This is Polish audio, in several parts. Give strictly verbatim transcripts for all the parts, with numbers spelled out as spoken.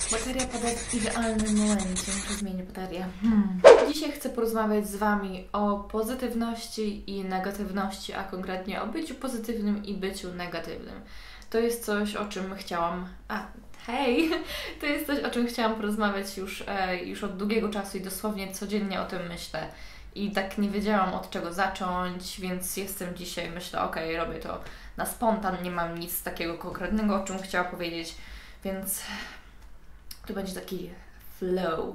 Bateria pada w idealnym momencie, muszę zmienić baterię. Hmm. Dzisiaj chcę porozmawiać z Wami o pozytywności i negatywności, a konkretnie o byciu pozytywnym i byciu negatywnym. To jest coś, o czym chciałam... A, hej! To jest coś, o czym chciałam porozmawiać już, e, już od długiego czasu i dosłownie codziennie o tym myślę. I tak nie wiedziałam, od czego zacząć, więc jestem dzisiaj, myślę, okej, okay, robię to na spontan, nie mam nic takiego konkretnego, o czym chciałam powiedzieć, więc to będzie taki flow.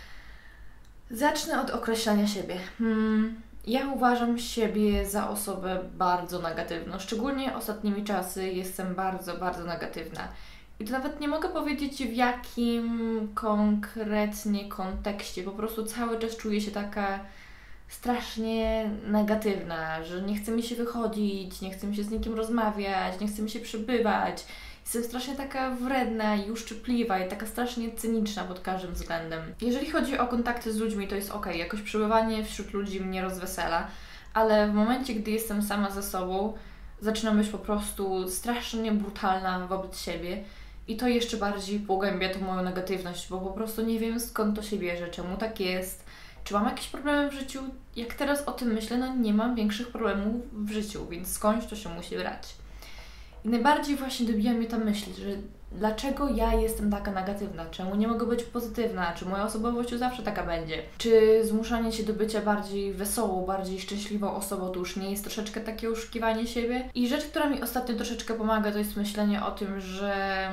Zacznę od określenia siebie. Hmm, ja uważam siebie za osobę bardzo negatywną, szczególnie ostatnimi czasy jestem bardzo, bardzo negatywna. I to nawet nie mogę powiedzieć, w jakim konkretnie kontekście, po prostu cały czas czuję się taka strasznie negatywna, że nie chce mi się wychodzić, nie chce mi się z nikim rozmawiać, nie chce mi się przebywać. Jestem strasznie taka wredna i uszczypliwa i taka strasznie cyniczna pod każdym względem. Jeżeli chodzi o kontakty z ludźmi, to jest ok, jakoś przebywanie wśród ludzi mnie rozwesela, ale w momencie, gdy jestem sama ze sobą, zaczynam być po prostu strasznie brutalna wobec siebie i to jeszcze bardziej pogłębia tą moją negatywność, bo po prostu nie wiem, skąd to się bierze, czemu tak jest. Czy mam jakieś problemy w życiu? Jak teraz o tym myślę, no nie mam większych problemów w życiu, więc skądś to się musi brać. I najbardziej właśnie dobija mnie ta myśl, że dlaczego ja jestem taka negatywna? Czemu nie mogę być pozytywna? Czy moja osobowość już zawsze taka będzie? Czy zmuszanie się do bycia bardziej wesołą, bardziej szczęśliwą osobą to już nie jest troszeczkę takie oszukiwanie siebie? I rzecz, która mi ostatnio troszeczkę pomaga, to jest myślenie o tym, że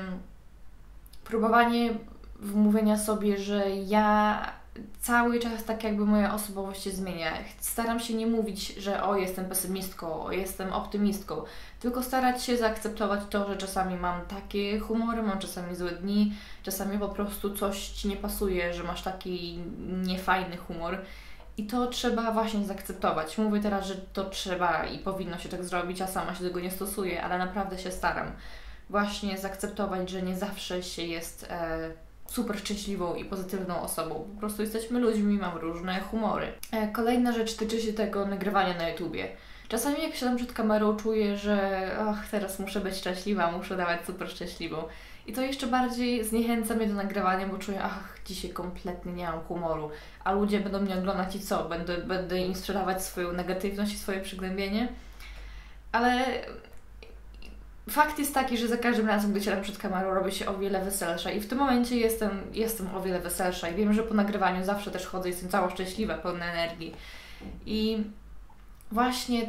próbowanie wmówienia sobie, że ja cały czas tak jakby moja osobowość się zmienia. Staram się nie mówić, że o, jestem pesymistką, o, jestem optymistką, tylko starać się zaakceptować to, że czasami mam takie humory, mam czasami złe dni, czasami po prostu coś Ci nie pasuje, że masz taki niefajny humor i to trzeba właśnie zaakceptować. Mówię teraz, że to trzeba i powinno się tak zrobić, a sama się tego nie stosuję, ale naprawdę się staram właśnie zaakceptować, że nie zawsze się jest e, super szczęśliwą i pozytywną osobą. Po prostu jesteśmy ludźmi, mamy różne humory. Kolejna rzecz tyczy się tego nagrywania na YouTubie. Czasami jak siadam przed kamerą, czuję, że ach, teraz muszę być szczęśliwa, muszę dawać super szczęśliwą. I to jeszcze bardziej zniechęca mnie do nagrywania, bo czuję, ach, dzisiaj kompletnie nie mam humoru, a ludzie będą mnie oglądać i co? Będę, będę im sprzedawać swoją negatywność i swoje przygnębienie? Ale fakt jest taki, że za każdym razem, gdy siadam przed kamerą, robię się o wiele weselsza i w tym momencie jestem, jestem o wiele weselsza i wiem, że po nagrywaniu zawsze też chodzę, jestem cała szczęśliwa, pełna energii. I właśnie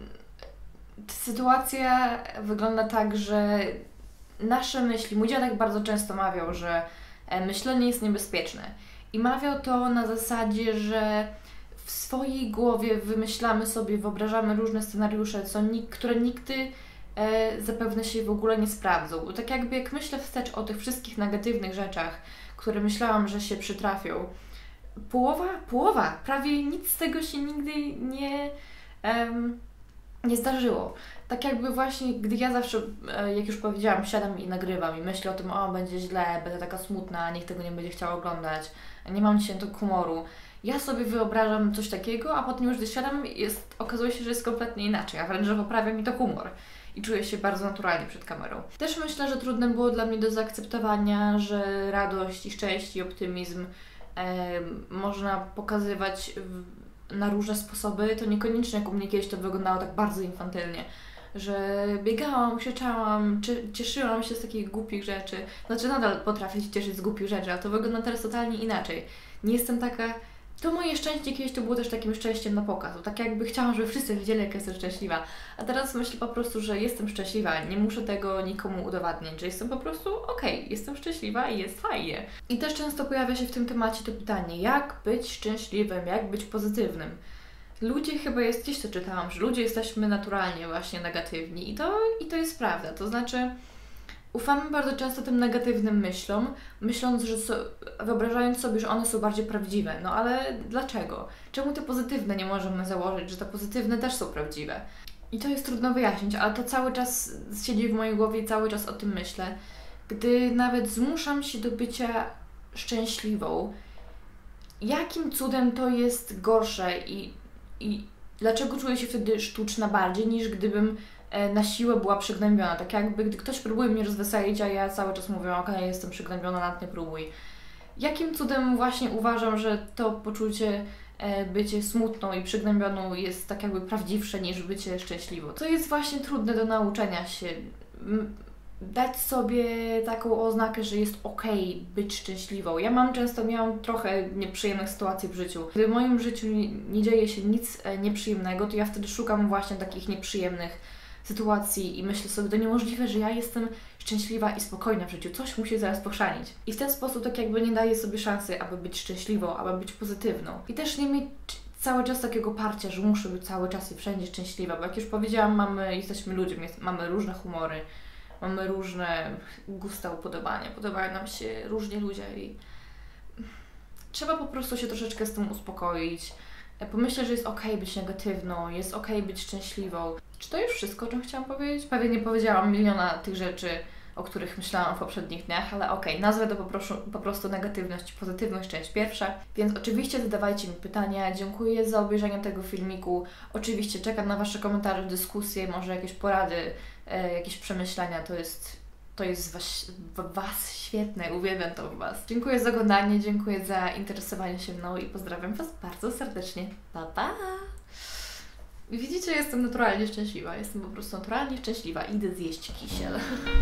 sytuacja wygląda tak, że nasze myśli, mój dziadek bardzo często mawiał, że myślenie jest niebezpieczne i mawiał to na zasadzie, że w swojej głowie wymyślamy sobie, wyobrażamy różne scenariusze, co, które nigdy E, zapewne się w ogóle nie sprawdzą, bo tak jakby jak myślę wstecz o tych wszystkich negatywnych rzeczach, które myślałam, że się przytrafią, połowa, połowa, prawie nic z tego się nigdy nie, em, nie zdarzyło. Tak jakby właśnie, gdy ja zawsze, e, jak już powiedziałam, siadam i nagrywam i myślę o tym, o, będzie źle, będę taka smutna, nikt tego nie będzie chciał oglądać, nie mam dzisiaj tego humoru. Ja sobie wyobrażam coś takiego, a potem już gdy siadam, jest, okazuje się, że jest kompletnie inaczej, a wręcz, że poprawia mi to humor. I czuję się bardzo naturalnie przed kamerą. Też myślę, że trudne było dla mnie do zaakceptowania, że radość i szczęście i optymizm e, można pokazywać w, na różne sposoby. To niekoniecznie jak u mnie kiedyś to wyglądało tak bardzo infantylnie, że biegałam, krzyczałam, czy, cieszyłam się z takich głupich rzeczy. Znaczy nadal potrafię się cieszyć z głupich rzeczy, ale to wygląda teraz totalnie inaczej. Nie jestem taka... To moje szczęście kiedyś to było też takim szczęściem na pokaz. Tak jakby chciałam, żeby wszyscy wiedzieli, jak jestem szczęśliwa. A teraz myślę po prostu, że jestem szczęśliwa. Nie muszę tego nikomu udowadniać, że jestem po prostu okej, okay, jestem szczęśliwa i jest fajnie. I też często pojawia się w tym temacie to pytanie, jak być szczęśliwym, jak być pozytywnym. Ludzie chyba jest, gdzieś to czytałam, że ludzie jesteśmy naturalnie właśnie negatywni i to, i to jest prawda. To znaczy ufamy bardzo często tym negatywnym myślom, myśląc, że so, wyobrażając sobie, że one są bardziej prawdziwe. No ale dlaczego? Czemu te pozytywne nie możemy założyć, że te pozytywne też są prawdziwe? I to jest trudno wyjaśnić, ale to cały czas siedzi w mojej głowie i cały czas o tym myślę. Gdy nawet zmuszam się do bycia szczęśliwą, jakim cudem to jest gorsze i, i dlaczego czuję się wtedy sztuczna bardziej, niż gdybym na siłę była przygnębiona. Tak jakby, gdy ktoś próbuje mnie rozweselić, a ja cały czas mówię, okej, jestem przygnębiona, nawet nie próbuj. Jakim cudem właśnie uważam, że to poczucie bycie smutną i przygnębioną jest tak jakby prawdziwsze niż bycie szczęśliwą. To jest właśnie trudne do nauczenia się. Dać sobie taką oznakę, że jest okej okay być szczęśliwą. Ja mam często, miałam trochę nieprzyjemnych sytuacji w życiu. Gdy w moim życiu nie, nie dzieje się nic nieprzyjemnego, to ja wtedy szukam właśnie takich nieprzyjemnych sytuacji i myślę sobie, to niemożliwe, że ja jestem szczęśliwa i spokojna w życiu. Coś musi zaraz pochrzanić. I w ten sposób tak jakby nie daję sobie szansy, aby być szczęśliwą, aby być pozytywną. I też nie mieć cały czas takiego parcia, że muszę być cały czas i wszędzie szczęśliwa, bo jak już powiedziałam, mamy, jesteśmy ludźmi, jest, mamy różne humory. Mamy różne gusta, upodobania, podobają nam się różni ludzie i trzeba po prostu się troszeczkę z tym uspokoić. Pomyśleć, że jest okej być negatywną, jest okej być szczęśliwą. Czy to już wszystko, o czym chciałam powiedzieć? Pewnie nie powiedziałam miliona tych rzeczy, o których myślałam w poprzednich dniach, ale okej, okay, nazwę to po prostu, po prostu negatywność, pozytywność, część pierwsza. Więc oczywiście zadawajcie mi pytania. Dziękuję za obejrzenie tego filmiku. Oczywiście czekam na Wasze komentarze, dyskusje, może jakieś porady, e, jakieś przemyślenia. To jest, to jest was, was świetne, uwielbiam to w Was. Dziękuję za oglądanie, dziękuję za interesowanie się mną i pozdrawiam Was bardzo serdecznie. Pa, pa! Widzicie, jestem naturalnie szczęśliwa. Jestem po prostu naturalnie szczęśliwa. Idę zjeść kisiel.